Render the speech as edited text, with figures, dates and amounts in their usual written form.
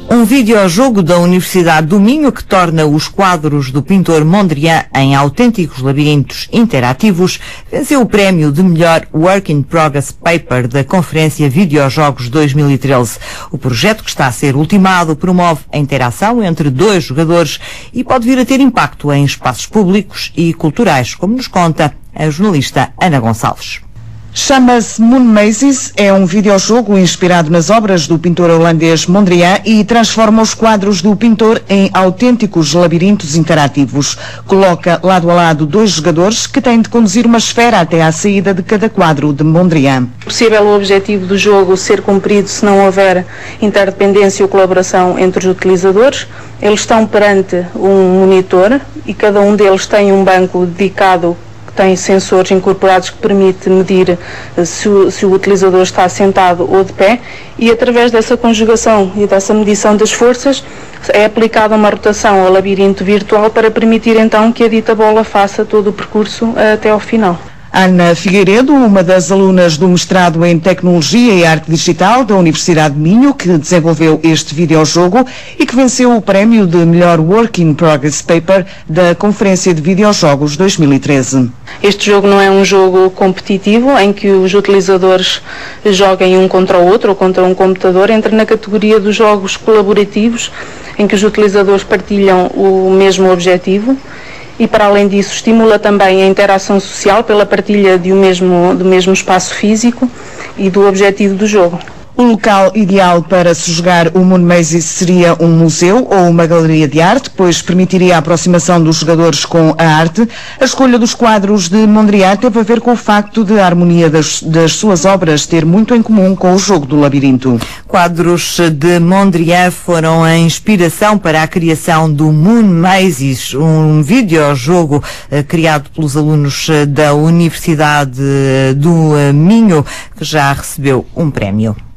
Um videojogo da Universidade do Minho que torna os quadros do pintor Mondrian em autênticos labirintos interativos venceu o prémio de melhor Work in Progress Paper da Conferência Videojogos 2013. O projeto, que está a ser ultimado, promove a interação entre dois jogadores e pode vir a ter impacto em espaços públicos e culturais, como nos conta a jornalista Ana Gonçalves. Chama-se Moon Mazes, é um videojogo inspirado nas obras do pintor holandês Mondrian e transforma os quadros do pintor em autênticos labirintos interativos. Coloca lado a lado dois jogadores que têm de conduzir uma esfera até à saída de cada quadro de Mondrian. É possível o objetivo do jogo ser cumprido se não houver interdependência ou colaboração entre os utilizadores. Eles estão perante um monitor e cada um deles tem um banco dedicado, tem sensores incorporados que permite medir se o utilizador está sentado ou de pé, e através dessa conjugação e dessa medição das forças é aplicada uma rotação ao labirinto virtual para permitir então que a dita bola faça todo o percurso até ao final. Ana Figueiredo, uma das alunas do mestrado em Tecnologia e Arte Digital da Universidade de Minho, que desenvolveu este videojogo e que venceu o prémio de melhor Work in Progress Paper da Conferência de Videojogos 2013. Este jogo não é um jogo competitivo em que os utilizadores joguem um contra o outro ou contra um computador. Entra na categoria dos jogos colaborativos em que os utilizadores partilham o mesmo objetivo. E, para além disso, estimula também a interação social pela partilha do mesmo espaço físico e do objetivo do jogo. O local ideal para se jogar o Moon Mazes seria um museu ou uma galeria de arte, pois permitiria a aproximação dos jogadores com a arte. A escolha dos quadros de Mondrian teve a ver com o facto de a harmonia das suas obras ter muito em comum com o jogo do labirinto. Quadros de Mondrian foram a inspiração para a criação do Moon Mazes, um videojogo criado pelos alunos da Universidade do Minho, que já recebeu um prémio.